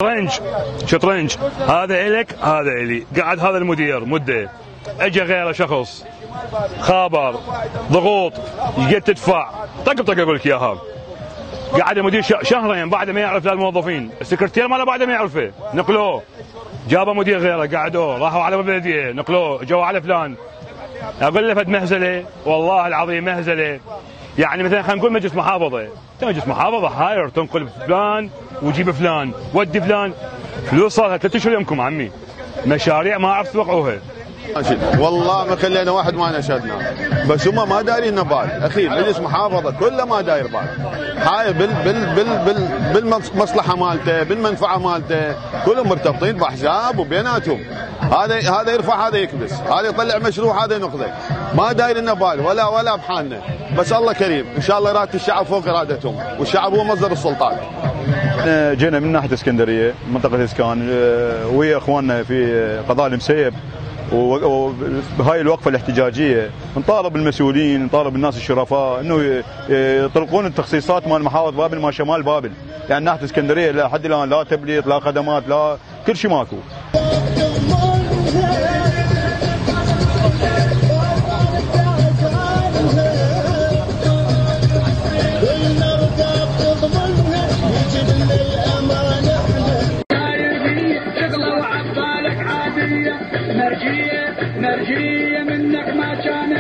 شطرنج، هذا الك هذا الي، قاعد هذا المدير مده، اجى غيره شخص خابر ضغوط جيت تدفع طق اقول لك اياها. قاعد المدير شهرين بعد ما يعرف الموظفين، السكرتير ماله بعد ما يعرفه نقلوه، جابوا مدير غيره قعدوه، راحوا على البلديه نقلوه، جو على فلان. اقول له فد مهزله والله العظيم مهزله. يعني مثلا خلينا نقول مجلس محافظه، مجلس محافظه هاير تنقل فلان وجيب فلان ودي فلان، فلوس صار لها 3 اشهر يمكم عمي، مشاريع ما عرفت توقعوها. والله ما خلينا واحد ما نشدنا، بس هم ما دايرين بال، اخي مجلس محافظه كله ما داير بال، هاي بالمصلحه مالته بالمنفعه مالته، كلهم مرتبطين باحزاب وبيناتهم، هذا يرفع هذا يكبس، هذا يطلع مشروع هذا ينقذه، ما دايرين بال ولا بحالنا، بس الله كريم ان شاء الله اراده الشعب فوق ارادتهم، والشعب هو مصدر السلطان. جينا من ناحيه اسكندريه منطقه اسكان ويا اخواننا في قضاء المسيب، وبهاي الوقفه الاحتجاجيه نطالب المسؤولين نطالب الناس الشرفاء انه يطلقون التخصيصات مال محافظه بابل ما شمال بابل، يعني ناحيه اسكندريه لحد الان لا تبليط لا خدمات لا كل شيء ماكو. مرجية منك ما كان